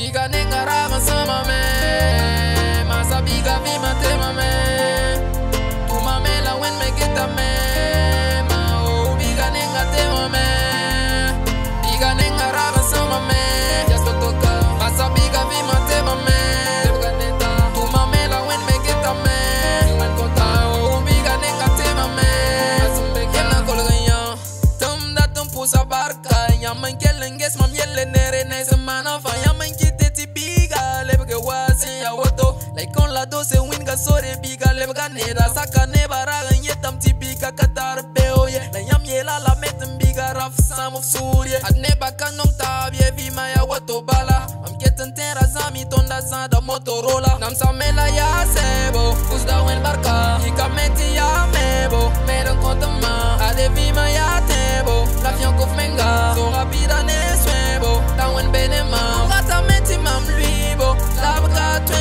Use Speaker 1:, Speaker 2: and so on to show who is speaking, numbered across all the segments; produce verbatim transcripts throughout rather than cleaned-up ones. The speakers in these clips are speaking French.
Speaker 1: Biga nenga raga sama me, masa biga vi mate mame. Tu mame la wen me geta me, ma o biga nenga te mame. Biga nenga raga sama me, ya so toka. Masa biga vi mate mame, biga neta. Tu mame la wen me geta me, wen kota o biga nenga te mame. Asumbe kela kolganya, tum da tum pusa barka, yaman kelenges mam yelle nere ne semana fa yaman like on la dose winga sore biga lebga neda saka ne baraga yetam tibiga katar beoye la yam yela la metem biga raf sam of surye ad ne baka non tabie vi maya wato bala am keten tera zami tonda zada motorola nam samela ya sebo usda wen barka hikameti ya mebo meron kontama ade vi maya tebo la fion kof menga so rapida ne swebo ta wen benema gata meti mam luibo la baka twe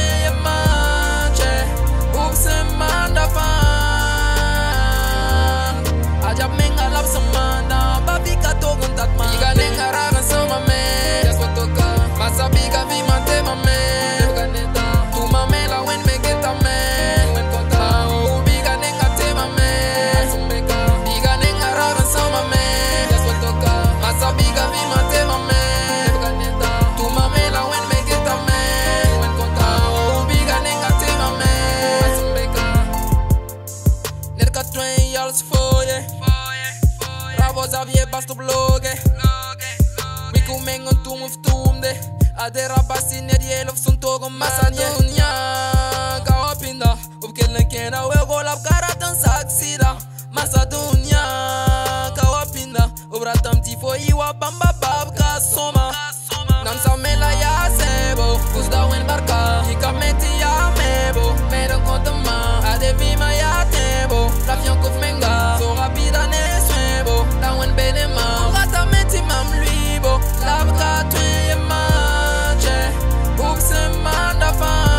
Speaker 1: biga nenga raga sama me, ya so toka. Masa biga vi mate mame, biga neta. Tu mame la wen me geta me, wen kota. O biga nenga te mame, sumbeka. Biga nenga raga sama me, ya so toka. Masa biga vi mate mame, biga neta. Tu mame la wen me geta me, wen kota. O biga nenga te mame, sumbeka. Nerka train yals foye, rabo zavie basto bloge. Miku mengon tum of tumde adera basi nediel of suntogo masanya dunya kawapinda upkelen kena we golap karatan saksida masa dunya kawapinda ubratam tifo iwa bamba babka soma nam samela ya sebo usda wen barka hikameti ya mebo meron kontama adevima ya tebo la fion kof menga so rapida ne swebo la wen benema gata meti mam luibo la baka twe manche upse manda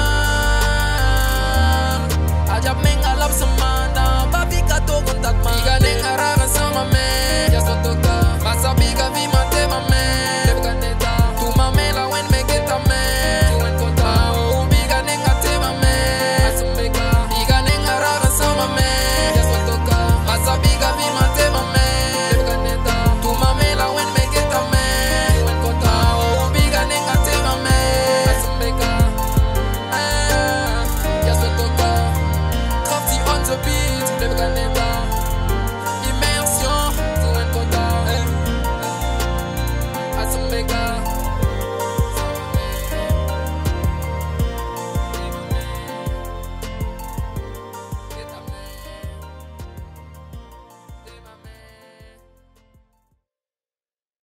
Speaker 1: fam ajab menga lab samanda babika to kontak ma biga nenga raga sama me ya so toka masa biga vi mate mame biga neta tu mame la wen me geta me wen kota o biga nenga te mame asumbeka biga nenga raga sama me ya so toka masa biga vi mate mame biga neta tu mame la wen me geta me wen kota o biga nenga te mame asumbeka ya so toka crafty on the beat biga neta immersion tu wen kota asumbeka